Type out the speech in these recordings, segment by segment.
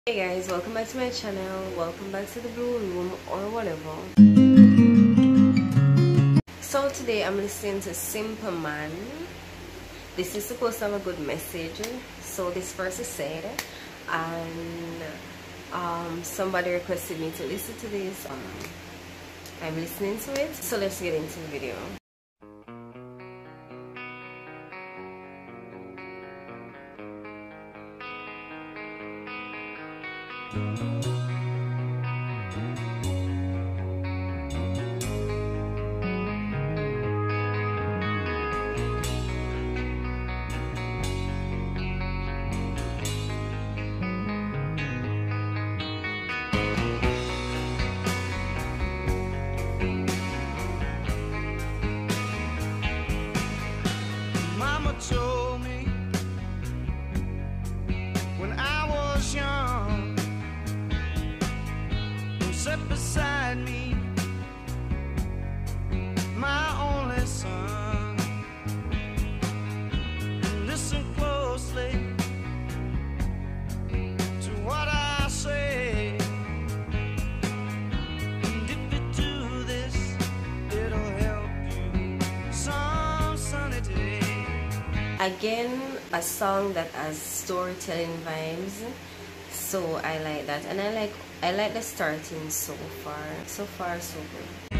Hey guys, welcome back to my channel. Welcome back to the Blue Room or whatever. So today I'm listening to Simple Man. This is supposed to have a good message. So this verse is said, and somebody requested me to listen to this. I'm listening to it. So let's get into the video. Mama told me when I was young, sat beside me, my only son. Listen closely to what I say. And if you do this, it'll help you some sunny day. Again, a song that has storytelling vibes, so I like that, and I like the starting so far so good.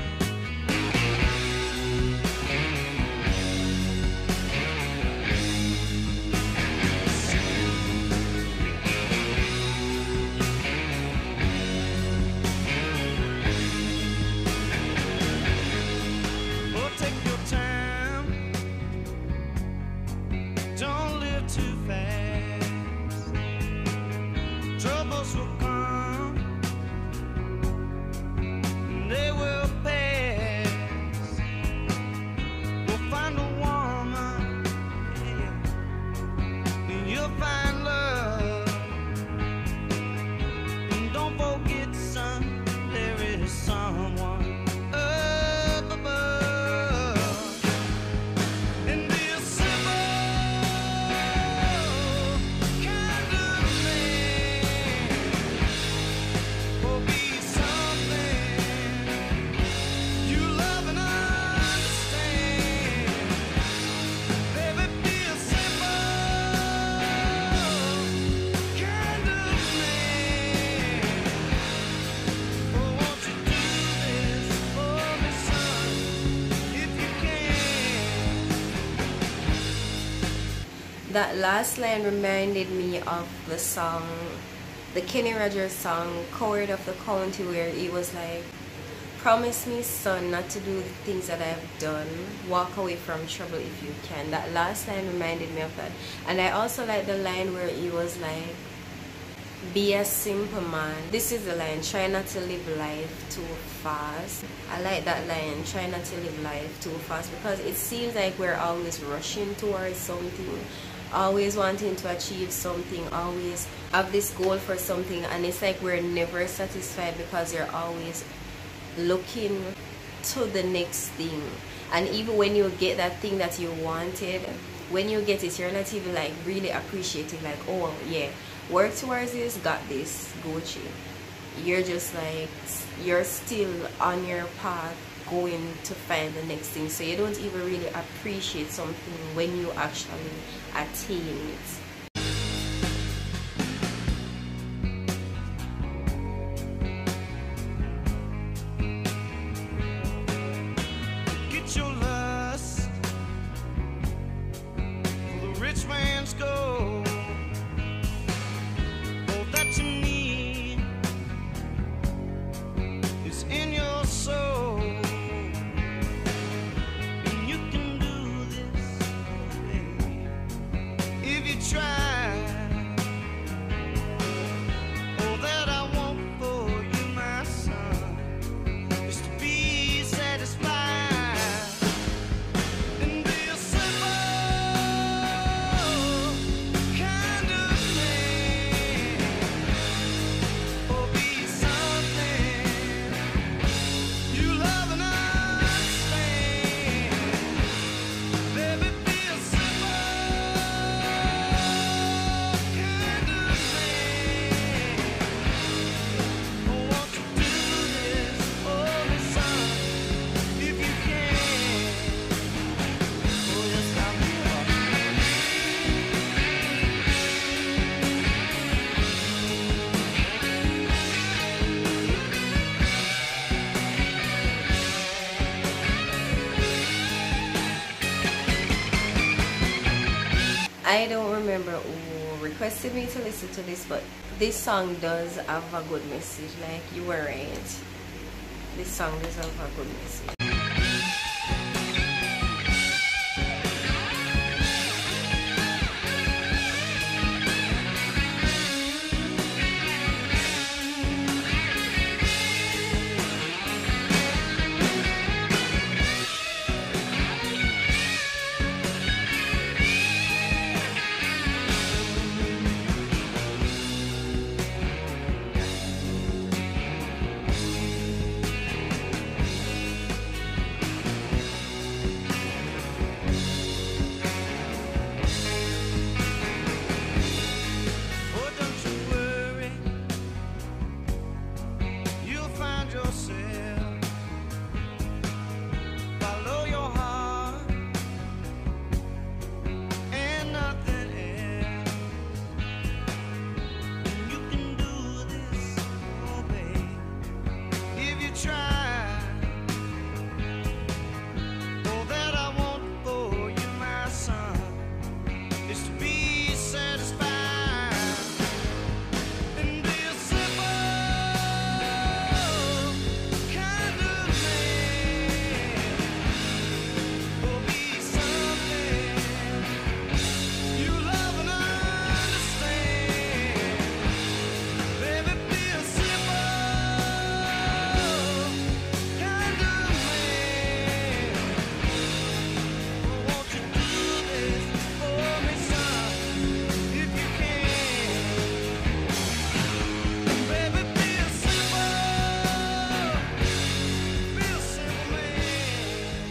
Oh, take your time, don't live too fast. Troubles will come, they will pass. We'll find a woman, yeah, and you'll find love. And don't forget, son, there is someone up above. And be a simple kind of man, or be something you love and understand. Baby, be a simple kind of man. Oh, won't you do this for me, son, if you can? That last line reminded me of the song, the Kenny Rogers song Coward of the County, where he was like, promise me, son, not to do the things that I've done, walk away from trouble if you can. That last line reminded me of that. And I also like the line where he was like, be a simple man. This is the line, try not to live life too fast. I like that line, try not to live life too fast, because it seems like we're always rushing towards something, always wanting to achieve something, always have this goal for something, and it's like we're never satisfied because you're always looking to the next thing. And even when you get that thing that you wanted, when you get it, you're not even like really appreciating, like, oh yeah, work towards this, got this, Gucci. You're just like, you're still on your path going to find the next thing, so you don't even really appreciate something when you actually attain it. Get your lust for the rich man's gold. All that you need is in your soul. And you can do this, baby, if you try. requested me to listen to this, but this song does have a good message. Like, you were right. This song does have a good message. Oh, don't you worry, you'll find yourself. Follow your heart and nothing else. You can do this, oh babe, if you try. All that I want for you, my son, is to be satisfied. And be a simple kind of man. Or be something you love and understand. Baby, be a simple kind of man. Won't you do this for me, son, if you can? Baby, be a simple man.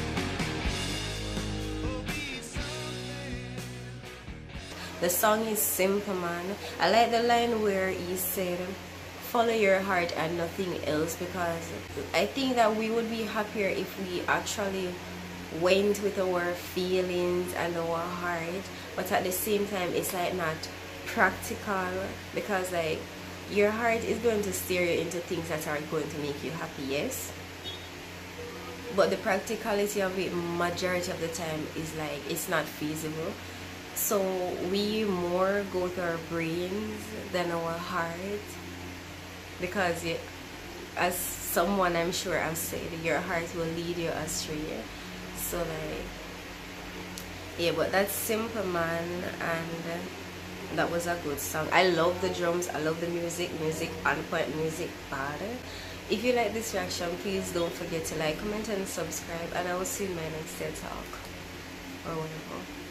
Oh, be something. The song is simple, man. I like the line where he said, follow your heart and nothing else, because I think that we would be happier if we actually went with our feelings and our heart, but at the same time it's like not practical, because like your heart is going to steer you into things that are going to make you happy, yes, but the practicality of it majority of the time is like it's not feasible. So we more go to our brains than our heart, because as someone I'm sure I've said, your heart will lead you astray. So like, yeah, but that's simple, man, and that was a good song. I love the drums, I love the music on point, music bad. If you like this reaction, please don't forget to like, comment and subscribe, and I will see you in my next talk or whatever.